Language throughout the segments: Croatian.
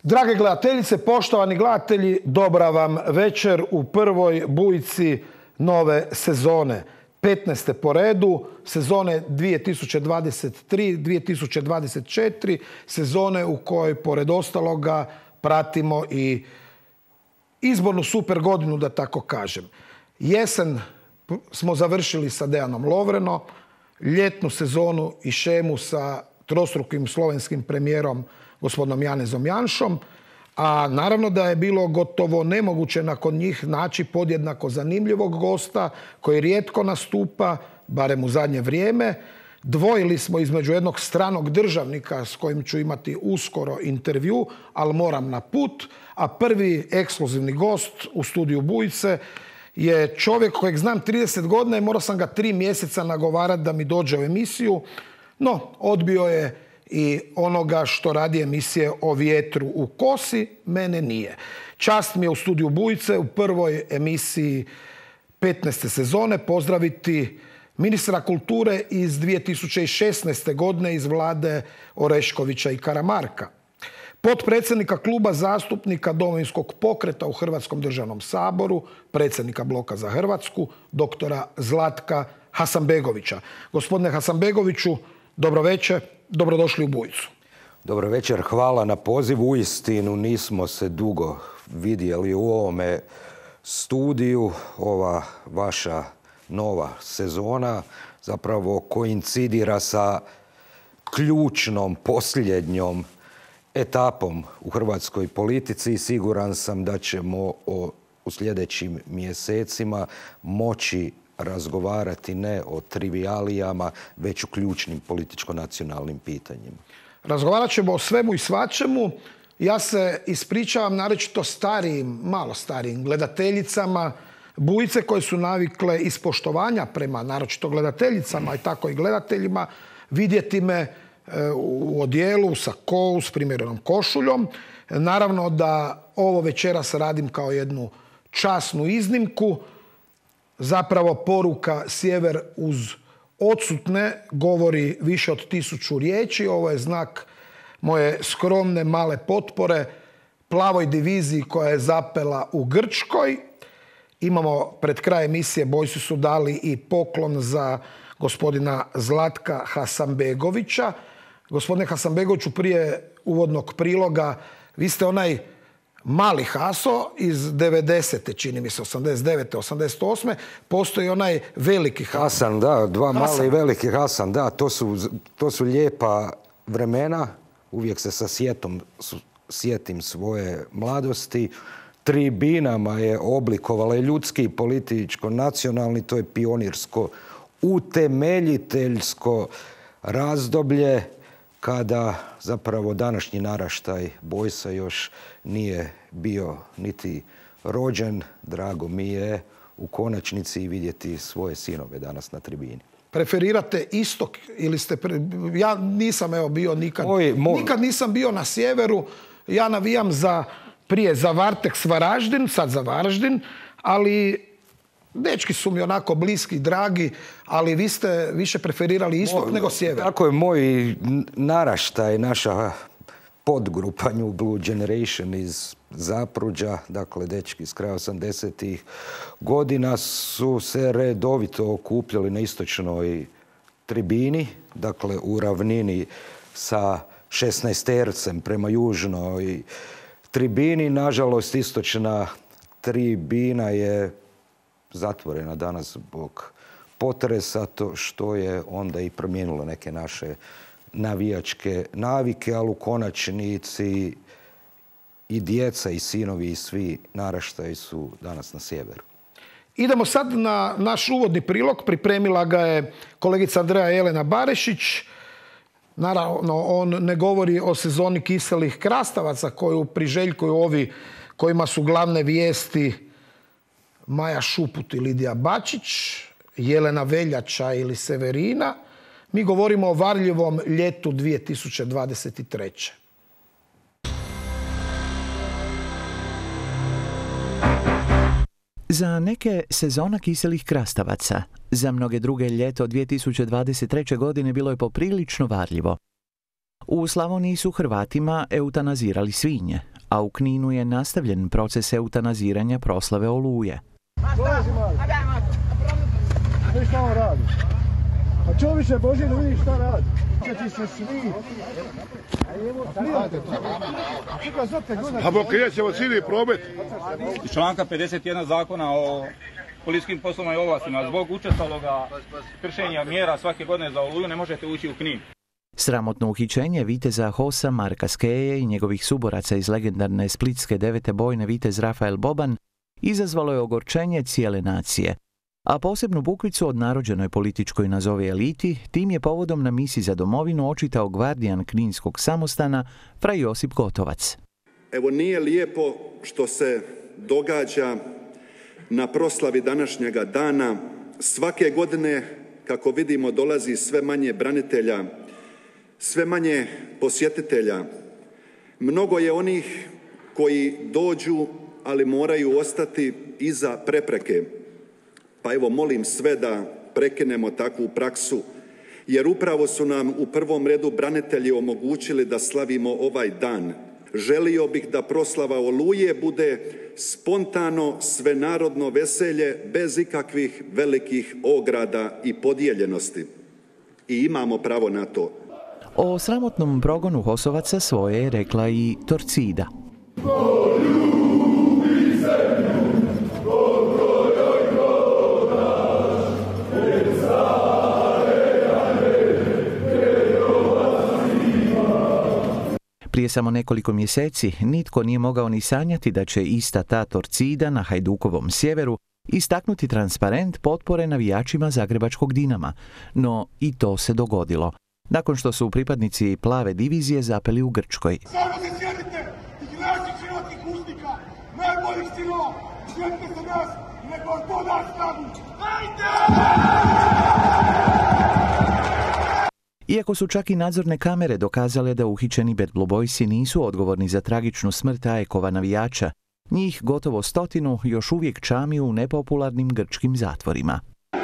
Drage gledateljice, poštovani gledatelji, dobra vam večer u prvoj bujici nove sezone. 15. po redu, sezone 2023-2024, sezone u kojoj pored ostaloga pratimo i izbornu super godinu, da tako kažem. Jesen smo završili sa Dejanom Lovreno, ljetnu sezonu i šemu sa trostrukim slovenskim premijerom gospodinom Janezom Janšom, a naravno da je bilo gotovo nemoguće nakon njih naći podjednako zanimljivog gosta koji rijetko nastupa, barem u zadnje vrijeme. Dvojili smo između jednog stranog državnika s kojim ću imati uskoro intervju, ali moram na put, a prvi ekskluzivni gost u studiju Bujice je čovjek kojeg znam 30 godina i morao sam ga 3 mjeseca nagovarati da mi dođe u emisiju, no odbio je i onoga što radi emisije o vjetru u kosi, mene nije. Čast mi je u studiju Bujice u prvoj emisiji 15. sezone pozdraviti ministra kulture iz 2016. godine iz vlade Oreškovića i Karamarka, potpredsjednika kluba zastupnika Domovinskog pokreta u Hrvatskom državnom saboru, predsjednika Bloka za Hrvatsku, doktora Zlatka Hasanbegovića. Gospodine Hasanbegoviću, dobro večer, dobrodošli u Bujicu. Dobro večer, hvala na pozivu. Uistinu nismo se dugo vidjeli u ovome studiju. Ova vaša nova sezona zapravo koincidira sa ključnom posljednjom etapom u hrvatskoj politici i siguran sam da ćemo u sljedećim mjesecima moći razgovarati ne o trivialijama, već o ključnim političko-nacionalnim pitanjima. Razgovarat ćemo o svemu i svačemu. Ja se ispričavam naročito starijim, malo starijim gledateljicama Bujice koje su navikle iz poštovanja prema naročito gledateljicama i tako i gledateljima vidjeti me u odijelu, u sakou, s primjerenom košuljom. Naravno da ovo večeras radim kao jednu časnu iznimku. Zapravo poruka Sjever uz odsutne govori više od 1000 riječi. Ovo je znak moje skromne male potpore plavoj diviziji koja je zapela u Grčkoj. Imamo pred kraj emisije, Bojsi su dali i poklon za gospodina Zlatka Hasanbegovića. Gospodine Hasanbegoviću, prije uvodnog priloga, vi ste onaj mali Haso iz 90. čini mi se, 89. 88. Postoji onaj veliki Hasan, da, dva mali i veliki Hasan, da, to su lijepa vremena. Uvijek se sa sjetim svoje mladosti. Tribinama je oblikovala i ljudski, političko, nacionalni, to je pionirsko, utemeljiteljsko razdoblje kada zapravo današnji naraštaj Bojsa još nije bio niti rođen. Drago mi je u konačnici vidjeti svoje sinove danas na tribini. Preferirate istok ili ste... Ja nisam bio nikad. Nikad nisam bio na sjeveru. Ja navijam prije za Varteks Varaždin, sad za Varaždin, ali dečki su mi onako bliski, dragi, ali vi ste više preferirali istok nego sjever. Tako je moj naraštaj, naša podgrupa New Blue Generation iz Zapruđa, dakle dečki iz kraja 80-ih godina su se redovito okupljali na istočnoj tribini, dakle u ravnini sa 16-tercem prema južnoj tribini. Nažalost, istočna tribina je zatvorena danas zbog potresa, što je onda i promijenilo neke naše navijačke navike, ali u konačnici i djeca i sinovi i svi naraštaji su danas na sjeveru. Idemo sad na naš uvodni prilog. Pripremila ga je kolegica Andreja Jelena Barešić. Naravno, on ne govori o sezoni kiselih krastavaca koju priželjkuju ovi kojima su glavne vijesti Maja Šuput i Lidija Bačić, Jelena Veljača ili Severina. Mi govorimo o varljivom ljetu 2023. Za neke sezona kiselih krastavaca, za mnoge druge ljeto 2023. godine bilo je poprilično varljivo. U Slavoniji su Hrvatima eutanazirali svinje, a u Kninu je nastavljen proces eutanaziranja proslave Oluje. Dolazi mali. Viš šta on radi? A čovječe Boži da vidiš šta radi. Ti se svi. A blokirati ćemo cijeli promet. Iz članka 51 zakona o policijskim poslovima i ovlastima zbog učestaloga kršenja mjera svake godine za Oluju ne možete ući u Knin. Sramotno uhićenje viteza HOS-a Marka Skeje i njegovih suboraca iz legendarne splitske 9. bojne vitez Rafael Boban izazvalo je ogorčenje cijele nacije. A posebnu bukvicu od narođenoj političkoj nazovi eliti, tim je povodom na misiji za domovinu očitao gvardijan Kninskog samostana fra Josip Gotovac. Evo nije lijepo što se događa na proslavi današnjega dana. Svake godine, kako vidimo, dolazi sve manje branitelja, sve manje posjetitelja. Mnogo je onih koji dođu, ali moraju ostati iza prepreke. Pa evo, molim sve da prekinemo takvu praksu, jer upravo su nam u prvom redu branitelji omogućili da slavimo ovaj dan. Želio bih da proslava Oluje bude spontano, svenarodno veselje, bez ikakvih velikih ograda i podijeljenosti. I imamo pravo na to. O sramotnom progonu HOS-ovaca svoje je rekla i Torcida. Prije samo nekoliko mjeseci nitko nije mogao ni sanjati da će ista ta Torcida na Hajdukovom sjeveru istaknuti transparent potpore navijačima zagrebačkog Dinama, no i to se dogodilo, nakon što su pripadnici plave divizije zapeli u Grčkoj. Samo se sjetite tih naših životnih usnika, najboljih sinova, sjetite se nas, nego to nas snagu. Iako su čak i nadzorne kamere dokazale da uhićeni Bad Blue Boysi nisu odgovorni za tragičnu smrt Ajekova navijača, njih gotovo 100 još uvijek čami u nepopularnim grčkim zatvorima.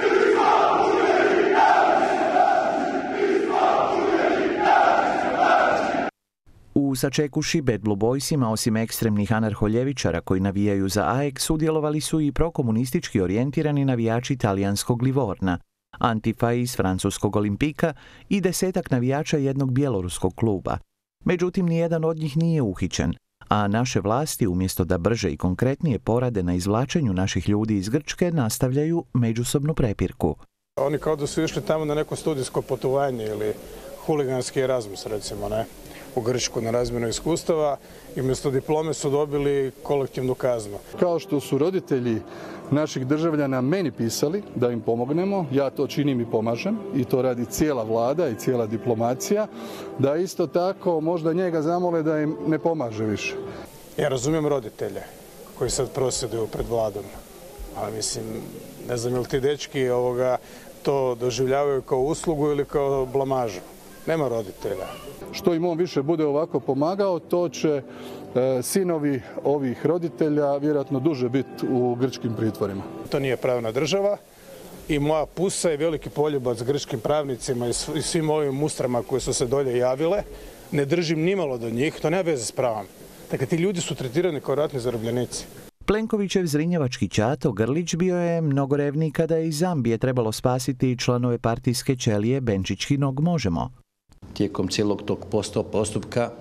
U sačekuši Bad Blue Boysima, osim ekstremnih anarholjevičara koji navijaju za AEK, sudjelovali su i prokomunistički orijentirani navijači talijanskog Livorna, Antifa iz francuskog Olimpika i 10 navijača jednog bjeloruskog kluba. Međutim, nijedan od njih nije uhićen, a naše vlasti, umjesto da brže i konkretnije porade na izvlačenju naših ljudi iz Grčke, nastavljaju međusobnu prepirku. Oni kao da su išli tamo na neko studijsko putovanje ili huliganski Erasmus, recimo, ne? U Grčku na razmjenu iskustava i umjesto diplome su dobili kolektivnu kaznu. Kao što su roditelji naših državljana meni pisali da im pomognemo, ja to činim i pomažem i to radi cijela vlada i cijela diplomacija, da isto tako možda njega zamole da im ne pomaže više. Ja razumijem roditelje koji sad prosvjeduju pred vladom, ali mislim, ne znam je li ti dečki to doživljavaju kao uslugu ili kao blamažu. Nema roditelja. Što im on više bude ovako pomagao, to će sinovi ovih roditelja vjerojatno duže biti u grčkim pritvorima. To nije pravna država i moja pusa je veliki poljubac grčkim pravnicima i svim ovim mustrama koje su se dolje javile. Ne držim nimalo do njih, to nema veze s pravom. Dakle, ti ljudi su tretirani kao ratni zarobljenici. Plenkovićev zrinjevački ćato Grlić bio je mnogo revniji kada je iz Zambije trebalo spasiti članove partijske ćelije Benčićkinog Možemo. Tijekom cijelog tog postupka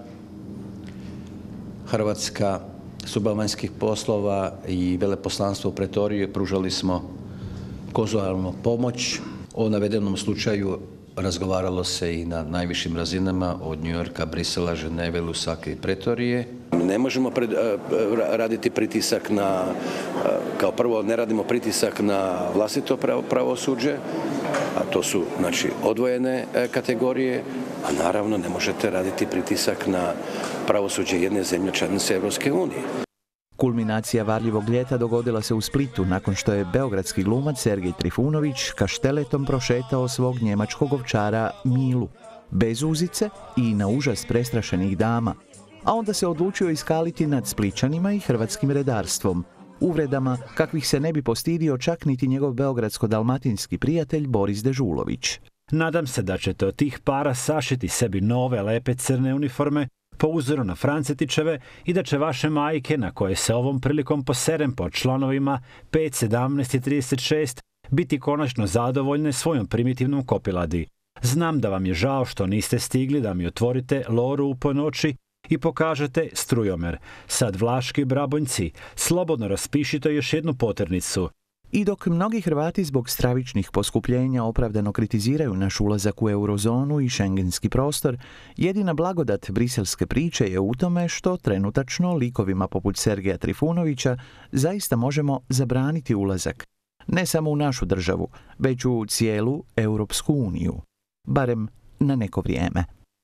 Hrvatska služba vanjskih poslova i veleposlanstvo u Pretoriji pružali smo konzularnu pomoć. O navedenom slučaju razgovaralo se i na najvišim razinama od New Yorka, Brisela, Ženeve, Lusake i Pretorije. Ne možemo raditi pritisak na, kao prvo ne radimo pritisak na vlastito pravosuđe, a to su znači odvojene kategorije, a naravno ne možete raditi pritisak na pravosuđe jedne zemlje članice Europske unije. Kulminacija varljivog ljeta dogodila se u Splitu nakon što je beogradski glumac Sergej Trifunović kašteletom prošetao svog njemačkog ovčara Milu, bez uzice i na užas prestrašenih dama, a onda se odlučio iskaliti nad Splićanima i hrvatskim redarstvom, uvredama kakvih se ne bi postidio čak niti njegov beogradsko-dalmatinski prijatelj Boris Dežulović. Nadam se da ćete od tih para sašiti sebi nove lepe crne uniforme po uzoru na Francetićeve i da će vaše majke, na koje se ovom prilikom poserem po članovima 5, 17 i 36, biti konačno zadovoljne svojom primitivnom kopiladi. Znam da vam je žao što niste stigli da mi otvorite Loru u ponoći i pokažete strujomer. Sad Vlaški Brabonjci, slobodno raspišite još jednu poternicu. I dok mnogi Hrvati zbog stravičnih poskupljenja opravdano kritiziraju naš ulazak u eurozonu i šengenski prostor, jedina blagodat briselske priče je u tome što trenutačno likovima poput Sergeja Trifunovića zaista možemo zabraniti ulazak. Ne samo u našu državu, već u cijelu Europsku uniju. Barem na neko vrijeme.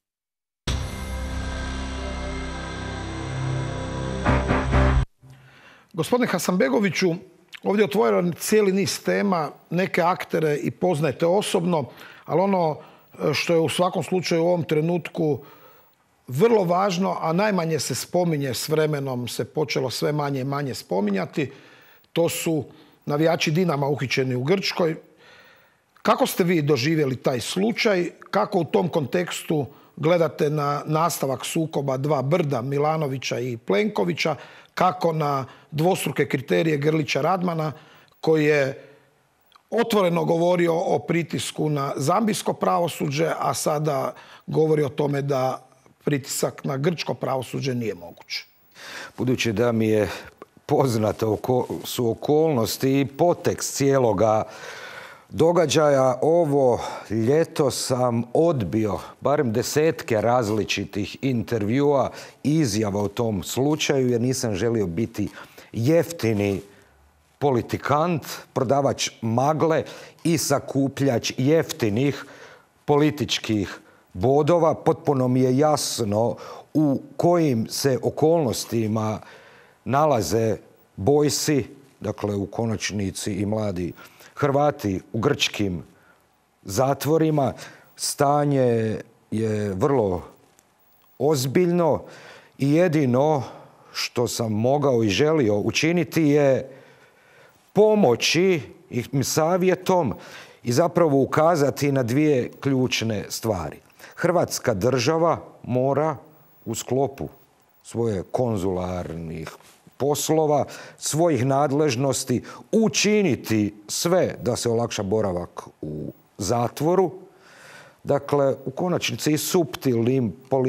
Gospodine Hasanbegoviću, ovdje je otvoreno cijeli niz tema, neke aktere i poznajete osobno, ali ono što je u svakom slučaju u ovom trenutku vrlo važno, a najmanje se spominje, s vremenom se počelo sve manje i manje spominjati, to su navijači Dinama uhićeni u Grčkoj. Kako ste vi doživjeli taj slučaj? Kako u tom kontekstu gledate na nastavak sukoba dva brda, Milanovića i Plenkovića? Kako na dvostruke kriterije Grlića Radmana, koji je otvoreno govorio o pritisku na zambijsko pravosuđe, a sada govori o tome da pritisak na grčko pravosuđe nije moguć? Budući da mi je poznato su okolnosti i potekst cijeloga događaja, ovo ljeto sam odbio barem desetke različitih intervjua i izjava o tom slučaju, jer nisam želio biti jeftini politikant, prodavač magle i sakupljač jeftinih političkih bodova. Potpuno mi je jasno u kojim se okolnostima nalaze bojsi, dakle u konačnici i mladi Hrvati u grčkim zatvorima. Stanje je vrlo ozbiljno i jedino što sam mogao i želio učiniti je pomoći im savjetom i zapravo ukazati na dvije ključne stvari. Hrvatska država mora u sklopu svoje konzularnih poslova, svojih nadležnosti učiniti sve da se olakša boravak u zatvoru. Dakle, u konačnici i suptilnim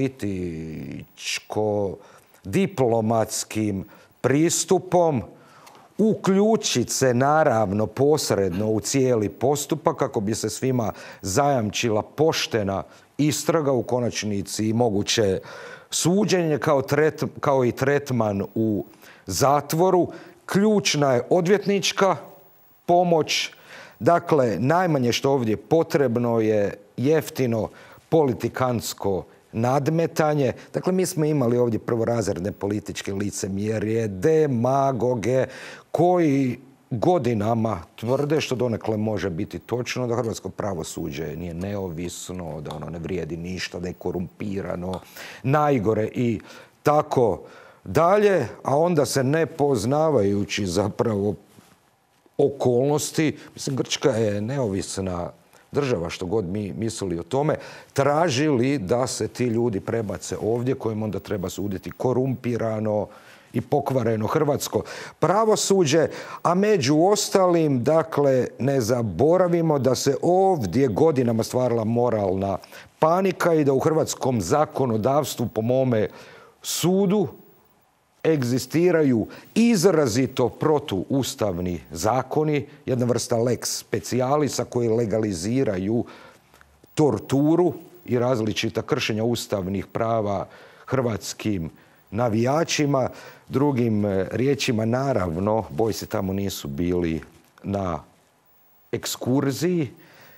političko-diplomatskim pristupom uključiti se naravno posredno u cijeli postupak kako bi se svima zajamčila poštena istraga, u konačnici i moguće suđenje kao i tretman u zatvoru. Ključna je odvjetnička pomoć. Dakle, najmanje što ovdje potrebno je jeftino politikantsko nadmetanje. Dakle, mi smo imali ovdje prvorazredne političke licemjerje, demagoge koji godinama tvrde, što donekle može biti točno, da hrvatsko pravosuđe nije neovisno, da ono ne vrijedi ništa, da je korumpirano, najgore i tako dalje, a onda se ne poznavajući zapravo okolnosti, mislim, Grčka je neovisna država, što god mi mislili o tome, tražili da se ti ljudi prebace ovdje, kojim onda treba suditi korumpirano i pokvareno hrvatsko pravosuđe, a među ostalim, dakle, ne zaboravimo da se ovdje godinama stvarala moralna panika i da u hrvatskom zakonodavstvu, po mome sudu, egzistiraju izrazito protuustavni zakoni, jedna vrsta lex specialisa koji legaliziraju torturu i različita kršenja ustavnih prava hrvatskim navijačima. Drugim riječima, naravno, bojsi tamo nisu bili na ekskurziji,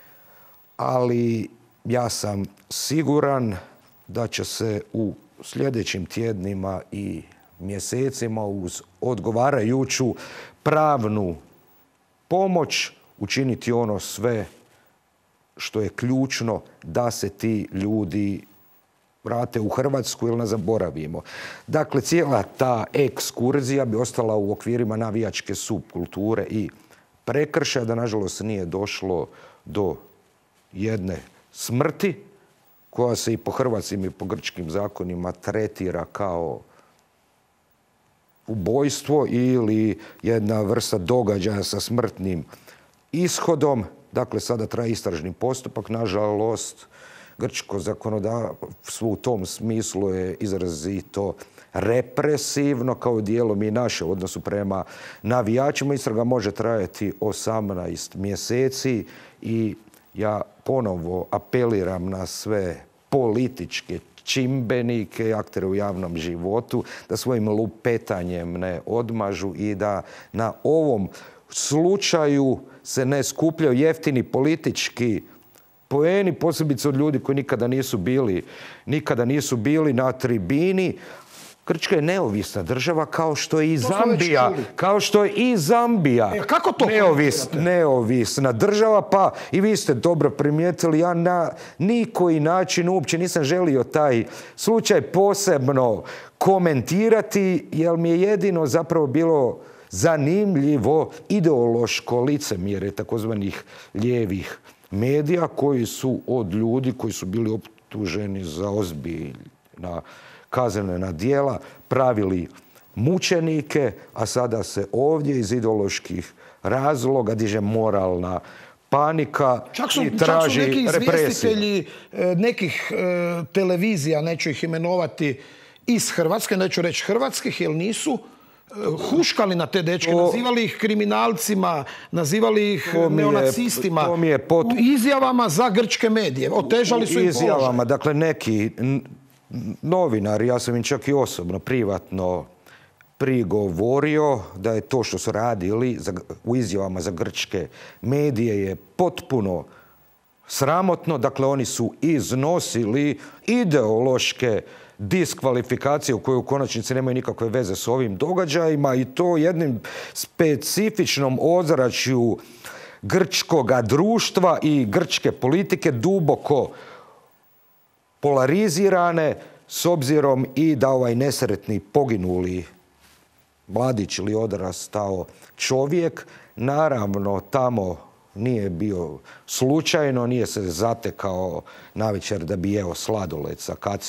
ali ja sam siguran da će se u sljedećim tjednima i mjesecima uz odgovarajuću pravnu pomoć učiniti ono sve što je ključno da se ti ljudi vrate u Hrvatsku ili ne zaboravimo. Dakle, cijela ta ekskurzija bi ostala u okvirima navijačke subkulture i prekršaja, da nažalost nije došlo do jedne smrti koja se i po hrvatskim i po grčkim zakonima tretira kao ubojstvo ili jedna vrsta događaja sa smrtnim ishodom. Dakle, sada traje istražni postupak. Nažalost, grčko zakonodavstvo u tom smislu je izrazito represivno, kao dijelom i naše u odnosu prema navijačima. Istraga može trajati 18 mjeseci i ja ponovo apeliram na sve političke čimbenike, aktere u javnom životu, da svojim lupetanjem ne odmažu i da na ovom slučaju se ne skupljaju jeftini politički poeni, posebice od ljudi koji nikada nisu bili na tribini. Grčka je neovisna država kao što je i Zambija. Kao što je i Zambija. Kako to neovisna država, pa i vi ste dobro primijetili, ja na nikoji način uopće nisam želio taj slučaj posebno komentirati, jer mi je jedino zapravo bilo zanimljivo ideološko licemjerje takozvanih lijevih medija koji su od ljudi koji su bili optuženi za ozbiljna kaznena djela pravili mučenike, a sada se ovdje iz ideoloških razloga diže moralna panika i traži represiju. Čak su neki izvjestitelji nekih televizija, neću ih imenovati, iz Hrvatske, neću reći hrvatskih, jer nisu huškali na te dečke, nazivali ih kriminalcima, nazivali ih neonacistima, u izjavama za grčke medije. Otežali su im položaj. Dakle, neki novinari, ja sam im čak i osobno, privatno prigovorio da je to što su radili u izjavama za grčke medije je potpuno sramotno. Dakle, oni su iznosili ideološke diskvalifikacije u koje u konačnici nemaju nikakve veze s ovim događajima i to jednim specifičnom ozračju grčkoga društva i grčke politike duboko polarizirane, s obzirom i da ovaj nesretni poginuli mladić ili odrastao čovjek čovjek tamo nije bio slučajno, nije se zatekao navečer da bi jeo sladoled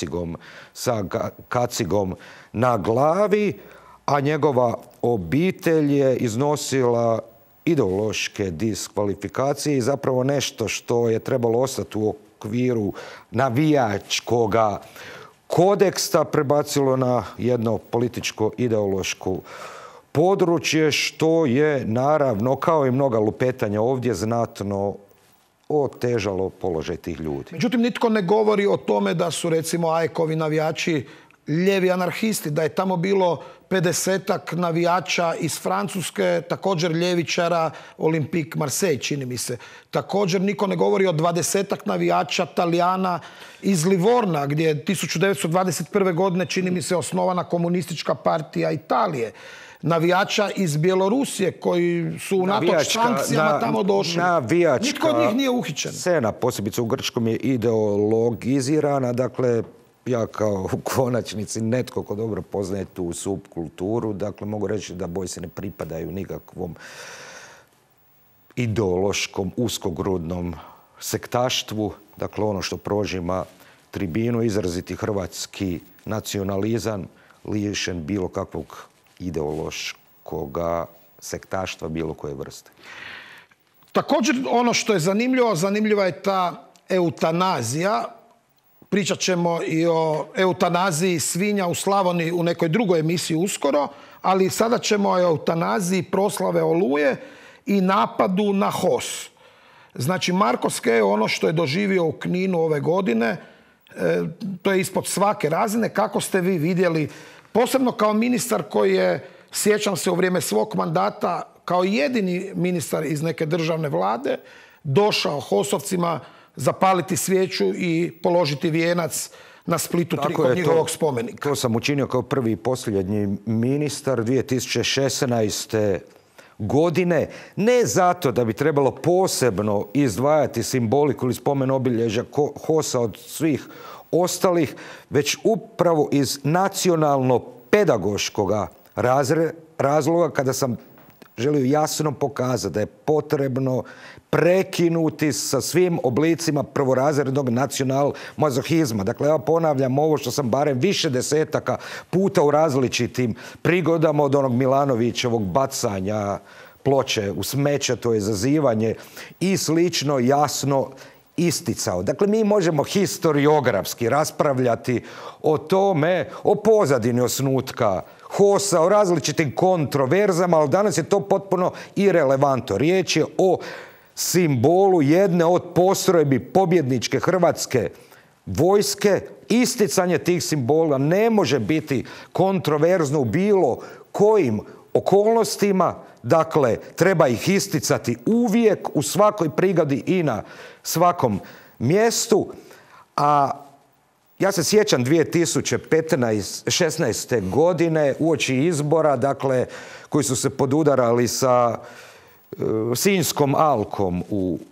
sa kacigom na glavi, a njegova obitelj je iznosila ideološke diskvalifikacije i zapravo nešto što je trebalo ostati u okviru navijačkoga kodeksa prebacilo na jedno političko-ideološko područje, što je naravno, kao i mnoga lupetanja ovdje, znatno otežalo položaj tih ljudi. Međutim, nitko ne govori o tome da su, recimo, AEK-ovi navijači lijevi anarhisti, da je tamo bilo 50-ak navijača iz Francuske, također ljevičara, Olympique Marseille, čini mi se. Također niko ne govori o 20-ak navijača Talijana iz Livorna, gdje je 1921. godine, čini mi se, osnovana komunistička partija Italije. Navijača iz Bjelorusije koji su unatoč sankcijama tamo došli. Nitko od njih nije uhićen. Scena, posebice u Grčkom, je ideologizirana. Dakle, ja kao u konačnici netko ko dobro poznaje tu subkulturu, dakle mogu reći da bojse ne pripadaju nikakvom ideološkom, uskogrudnom sektaštvu. Dakle, ono što prožima tribinu, izraziti hrvatski nacionalizam, lišen bilo kakvog ideološkog sektaštva bilo koje vrste. Također, ono što je zanimljiva je ta eutanazija. Pričat ćemo i o eutanaziji svinja u Slavoniji u nekoj drugoj emisiji uskoro, ali sada ćemo o eutanaziji proslave Oluje i napadu na HOS. Znači, Marko Skejo, ono što je doživio u Kninu ove godine, to je ispod svake razine. Kako ste vi vidjeli, posebno kao ministar koji je, sjećam se, u vrijeme svog mandata, kao jedini ministar iz neke državne vlade, došao HOS-ovcima zapaliti svijeću i položiti vijenac na Splitu kod njihovog spomenika. To sam učinio kao prvi i posljednji ministar 2016. godine. Ne zato da bi trebalo posebno izdvajati simboliku ili spomen obilježja HOS-a od svih ostalih, već upravo iz nacionalno-pedagoškog razloga, kada sam želio jasno pokazati da je potrebno prekinuti sa svim oblicima prvorazrednog nacional-mazohizma. Dakle, ja ponavljam ovo što sam barem više desetaka puta u različitim prigodama od onog Milanovićevog bacanja ploče u smeće, to je zazivanje i slično jasno isticao. Dakle, mi možemo historiografski raspravljati o tome, o pozadini osnutka HOS-a, o različitim kontroverzama, ali danas je to potpuno irelevantno. Riječ je o simbolu jedne od postrojbi pobjedničke hrvatske vojske. Isticanje tih simbola ne može biti kontroverzno u bilo kojim okolnostima. Dakle, treba ih isticati uvijek, u svakoj prigodi i na svakom mjestu. A ja se sjećam 2016. godine uoči izbora, dakle, koji su se podudarali sa Sinjskom alkom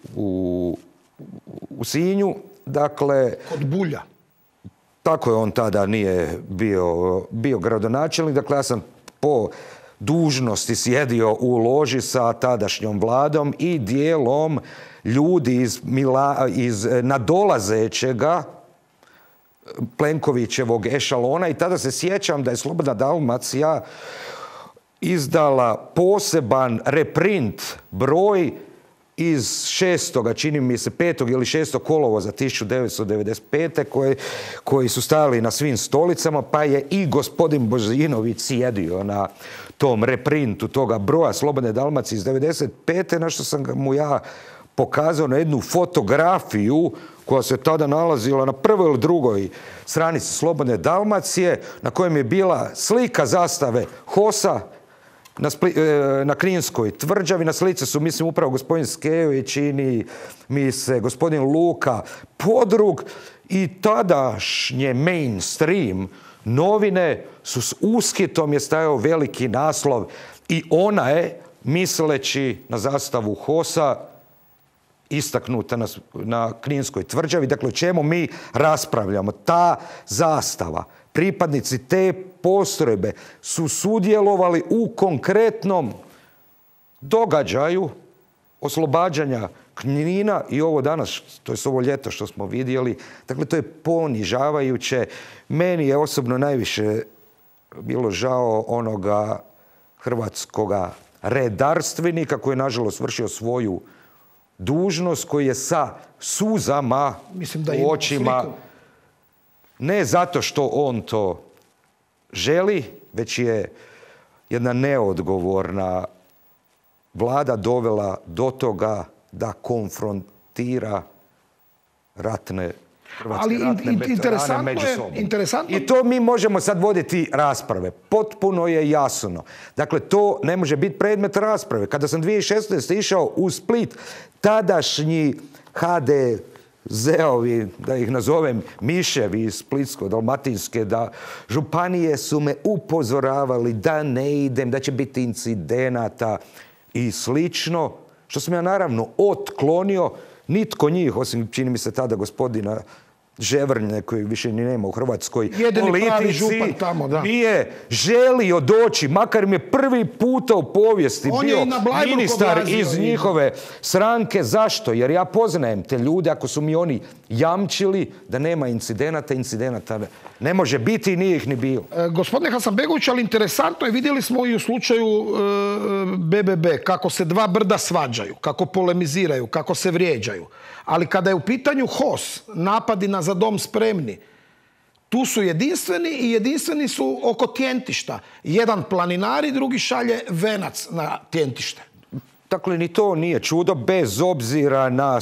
u Sinju. Dakle, kod Bulja. Tako je, on tada nije bio gradonačelnik. Dakle, ja sam po dužnosti sjedio u loži sa tadašnjom vladom i dijelom ljudi iz nadolazećega Plenkovićevog ešalona, i tada se sjećam da je Slobodna Dalmacija izdala poseban reprint broj iz 6. čini mi se 5. ili 6. kolovoza 1995. koji su stajali na svim stolicama, pa je i gospodin Božinović sjedio na tom reprintu toga broja Slobodne Dalmacije iz 1995. na što sam mu ja pokazao na jednu fotografiju koja se tada nalazila na prvoj ili drugoj stranici Slobodne Dalmacije, na kojem je bila slika zastave HOS-a na Kninskoj tvrđavi. Na slici su, mislim, upravo gospodin Skejović, čini mi se gospodin Luka Podrug, i tadašnje mainstream novine su s uskitom je stajao veliki naslov i ona je, misleći na zastavu HOS-a, istaknuta na Kninskoj tvrđavi. Dakle, o čemu mi raspravljamo? Ta zastava, pripadnici te postrojbe su sudjelovali u konkretnom događaju oslobađanja Knina i ovo danas, to je ovo ljeto što smo vidjeli. Dakle, to je ponižavajuće. Meni je osobno najviše bilo žao onoga hrvatskoga redarstvenika koji je nažalost vršio svoju dužnost, koji je sa suzama u očima, ne zato što on to želi, već je jedna neodgovorna vlada dovela do toga da konfrontira hrvatske ratne veterane međusobno. I to mi možemo sad voditi rasprave. Potpuno je jasno. Dakle, to ne može biti predmet rasprave. Kada sam 2016. išao u Split, tadašnji HDZ-ovi, da ih nazovem miševi iz Splitsko-dalmatinske županije, su me upozoravali da ne idem, da će biti incidenata i slično, što sam ja naravno otklonio. Nitko njih, osim čini mi se tada gospodina Ževrnje, koji više ni nema u hrvatskoj politici, nije želio doći, makar im je prvi puta u povijesti bio ministar iz njihove stranke. Zašto? Jer ja poznajem te ljude, ako su mi oni jamčili da nema incidenata ne može biti i nije ih ni bilo. Gospodine Hasanbegović, ali interesantno je, vidjeli smo i u slučaju BBB, kako se dva brda svađaju, kako polemiziraju, kako se vrijeđaju. Ali kada je u pitanju HOS, napadi na Za dom spremni, tu su jedinstveni i jedinstveni su oko Tjentišta. Jedan planinari, drugi šalje venac na Tjentište. Dakle, ni to nije čudo, bez obzira na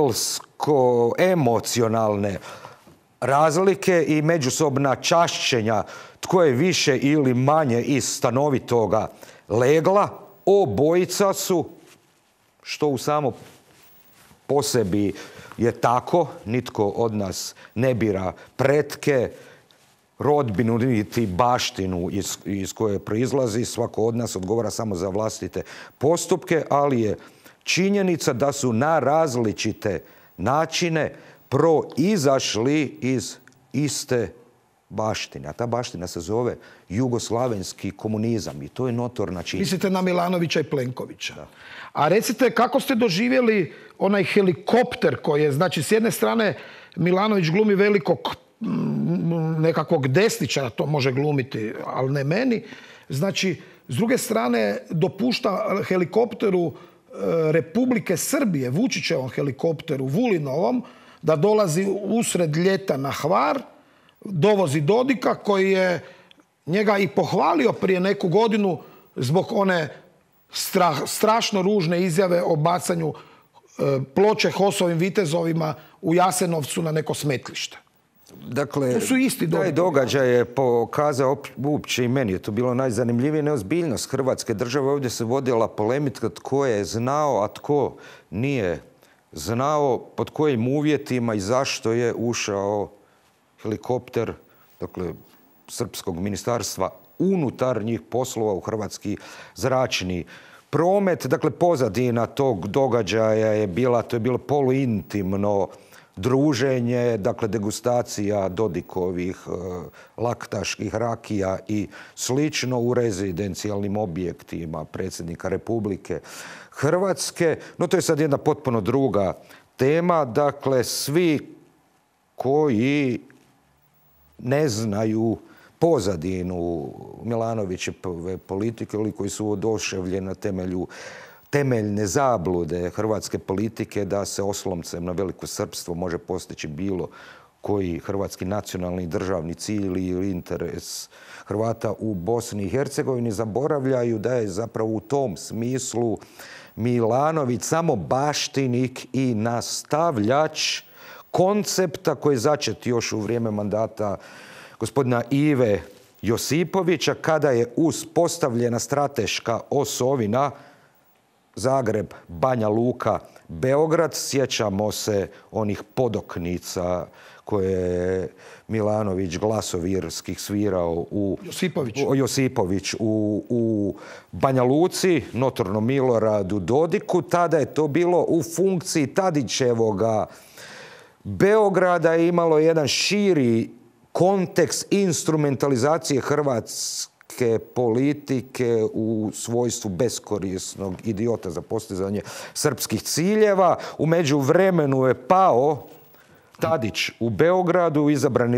stilsko-emocionalne razlike i međusobna čašćenja tko je više ili manje iz stanovitoga legla. Obojica su, što u samo po sebi je tako, nitko od nas ne bira pretke, rodbinu niti baštinu iz koje proizlazi, svako od nas odgovara samo za vlastite postupke, ali je činjenica da su na različite načine proizašli iz iste baštine, a ta baština se zove jugoslavenski komunizam i to je notorna činjenica. Mislite na Milanovića i Plenkovića. Da. A recite, kako ste doživjeli onaj helikopter koji je, znači, s jedne strane Milanović glumi velikog nekakvog desničara, to može glumiti, ali ne meni. Znači, s druge strane dopušta helikopteru Republike Srbije, Vučićevom helikopteru Vulinovom, da dolazi usred ljeta na Hvar, dovozi Dodika koji je njega i pohvalio prije neku godinu zbog one strašno ružne izjave o bacanju ploče HOS-ovim vitezovima u Jasenovcu na neko smetlište. Dakle, to su isti taj događaj je pokazao uopće i meni je to bilo najzanimljivije, neozbiljnost Hrvatske države. Ovdje se vodila polemika tko je znao, a tko nije znao, pod kojim uvjetima i zašto je ušao helikopter, dakle, Srpskog ministarstva unutarnjih poslova u hrvatski zračni promet. Dakle, pozadina tog događaja je bila poluintimno druženje, dakle, degustacija Dodikovih laktaških rakija i slično u rezidencijalnim objektima predsjednika Republike Hrvatske. No, to je sad jedna potpuno druga tema. Dakle, svi koji ne znaju pozadinu Milanovićeve politike ili koji su oduševljeni na temelju temeljne zablude hrvatske politike da se oslomcem na veliko srpstvo može postići bilo koji hrvatski nacionalni državni cilj ili interes Hrvata u Bosni i Hercegovini, zaboravljaju da je zapravo u tom smislu Milanović samo baštinik i nastavljač koncepta koji je začet još u vrijeme mandata gospodina Ive Josipovića, kada je uspostavljena strateška osovina Zagreb, Banja Luka, Beograd. Sjećamo se onih podoknica koje je Milanović glasovirskih svirao Josipović u Banja Luci, notorno Miloradu Dodiku. Tada je to bilo u funkciji Tadićevoga Beograda, je imalo jedan širi kontekst instrumentalizacije hrvatske politike u svojstvu beskorisnog idiota za postizanje srpskih ciljeva. U međuvremenu je pao Tadić u Beogradu, izabrani